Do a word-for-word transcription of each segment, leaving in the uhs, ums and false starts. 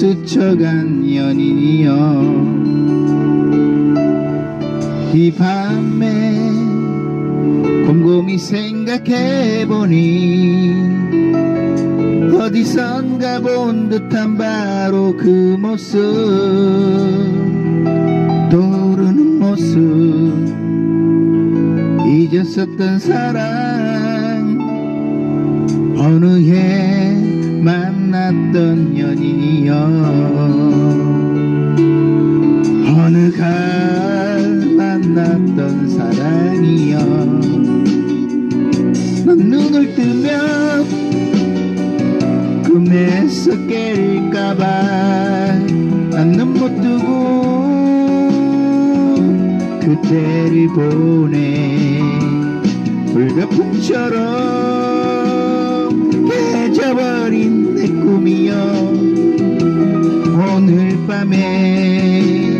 스쳐간 연인이여 이 밤에 곰곰이 생각해보니 어디선가 본 듯한 바로 그 모습 떠오르는 모습 잊었었던 사랑 어느 해 만났던 연인이여 어느 가을 만났던 사랑이여 넌 눈을 뜨면 꿈에서 깰까봐 난 눈 못 뜨고 그때를 보내 불가품처럼 깨져버린 내 꿈이여 오늘 밤에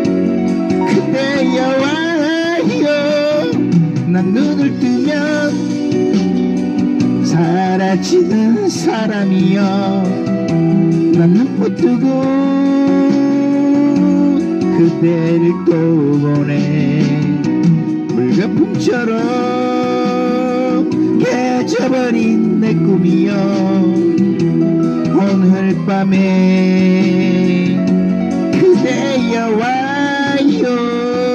그대여 와요 난 눈을 뜨면 사라지는 사람이여 난 눈 못 뜨고 그대를 또 보내 물거품처럼 깨져버린 내 꿈이여 오늘 밤에 그대여 와요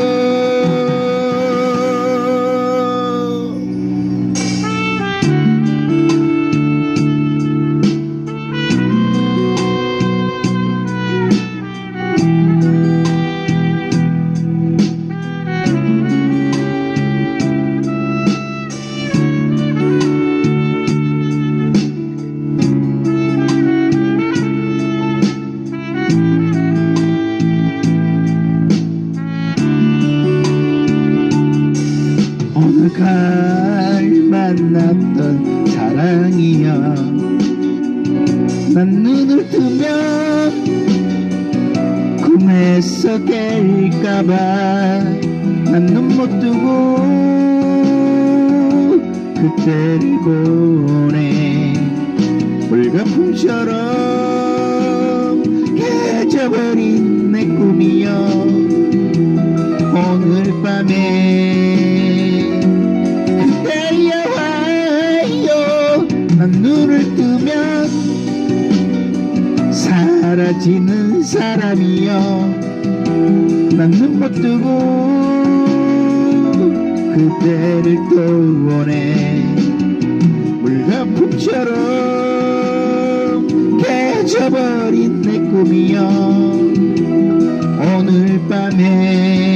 어느 가을 만났던 사랑이여 난 눈을 뜨면 꿈에서 깰까봐 난 눈 못 뜨고 그때를 보내 물거품처럼 깨져버린 내 꿈이여 오늘 밤에 그대여 와요 난 눈을 뜨면 사라지는 사람이여 난 눈 못 뜨고 그대를 또 보내 물거품처럼 깨져버린 내 꿈이여 오늘 밤에